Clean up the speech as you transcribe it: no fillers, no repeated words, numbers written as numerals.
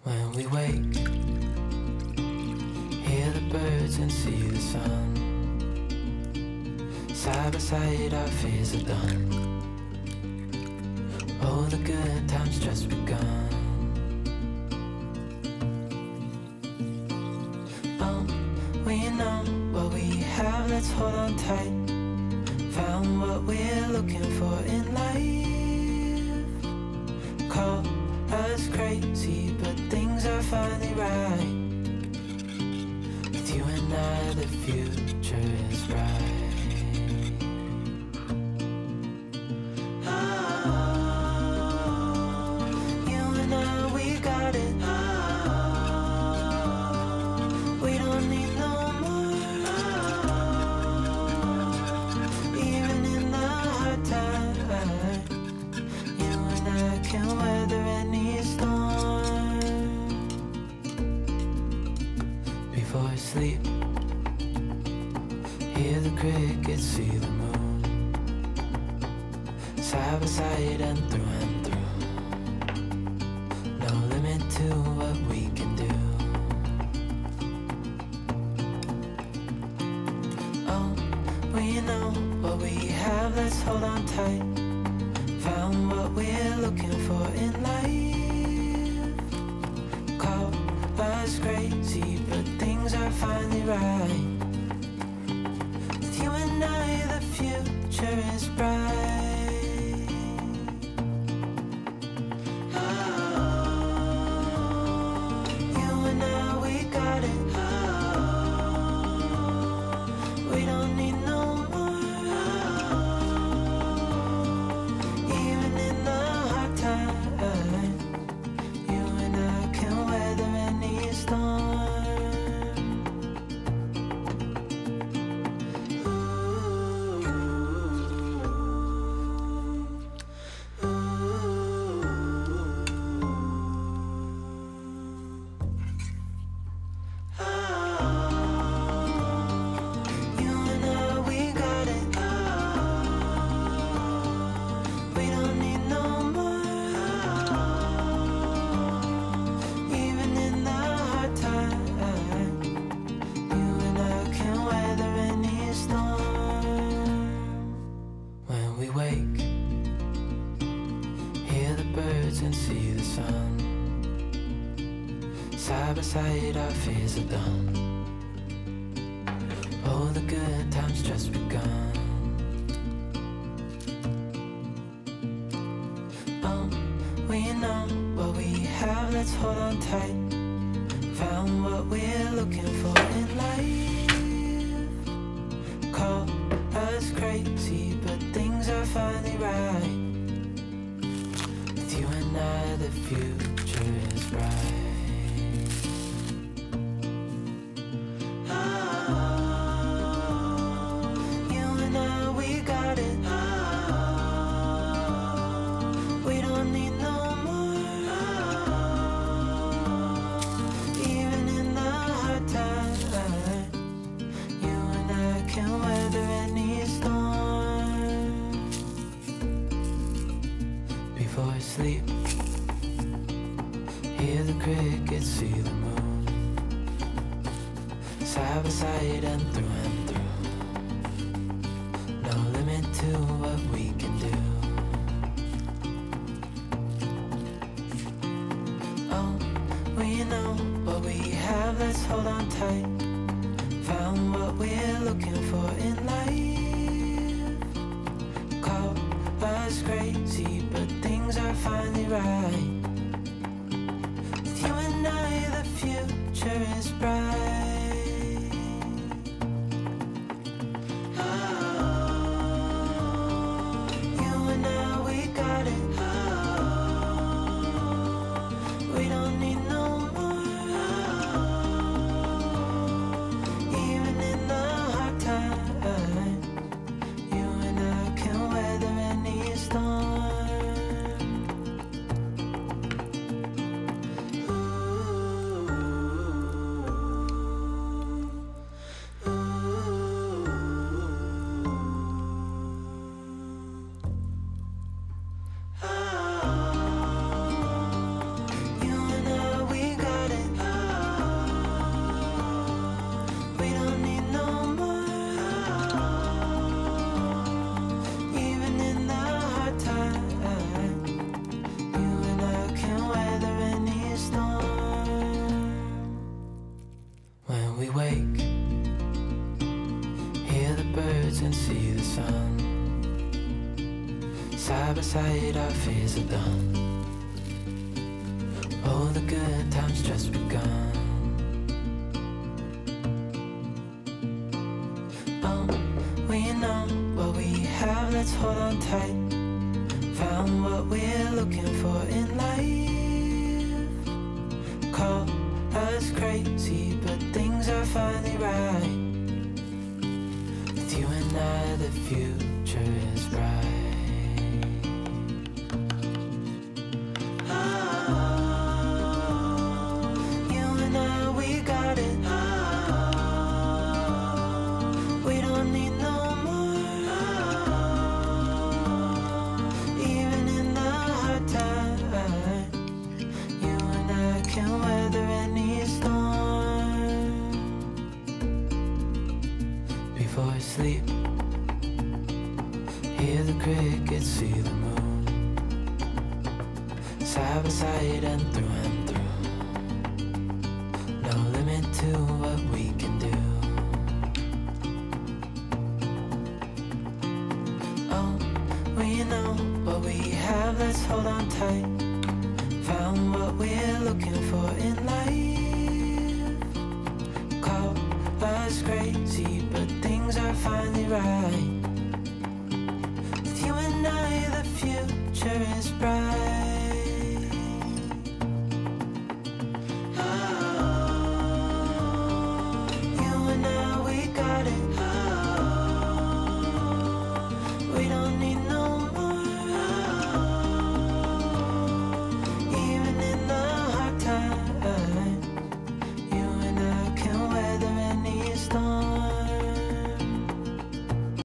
When we wake, hear the birds and see the sun. Side by side our fears are done. Oh, the good times just begun. Oh, we know what we have, let's hold on tight. Found what we're looking for in life. Call us crazy, but things are finally right. With you and I, the future is bright. Sleep, hear the crickets, see the moon. Side by side and through. No limit to what we can do. Oh, we know what we have, let's hold on tight. Found what we're looking for in life. Call us crazy, but things are finally right. With you and I, the future is bright. Oh, you and I, we got it. Oh, we don't need no more. Even in the hard time, you and I can weather any storm. And see the sun. Side by side our fears are done. Oh, the good times just begun. Oh, we know what we have, let's hold on tight. Found what we're looking for in life. Call us crazy, but things are finally right. You and I, the future is bright. Oh, you and I, we got it. Oh, we don't need no more. Even in the hard time, you and I can weather any storm. Before I sleep, hear the crickets, see the moon. Side by side and through. No limit to what we can do. Oh, we know what we have, let's hold on tight. Found what we're looking for in life. Call us crazy, but things are finally right. With you and I, the future is bright. Oh, you and I, we got it. Oh, we don't need no more. Even in the hard time, you and I can weather any storm. sun. Side by side our fears are done. All the good times just begun. Oh, we know what we have, let's hold on tight. Found what we're looking for in life. Call us crazy, but things are finally right. With you and I, the future is bright. Sleep, hear the crickets, see the moon, side by side and through and